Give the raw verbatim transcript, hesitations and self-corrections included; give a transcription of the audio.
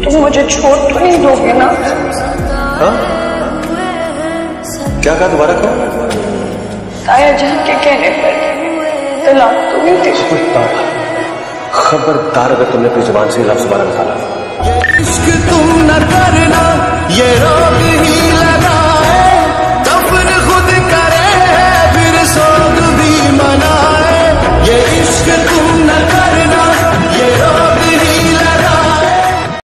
तुम मुझे छोड़ तो नहीं दोगे ना? हाँ? क्या कहा दोबारा कहो? ताया जान के कहने पर तलाक तो नहीं दी। खबरदार खबरदार अगर तुमने अपनी जुबान से लफ्ज बाहर निकाला। इश्क तुम न करना ये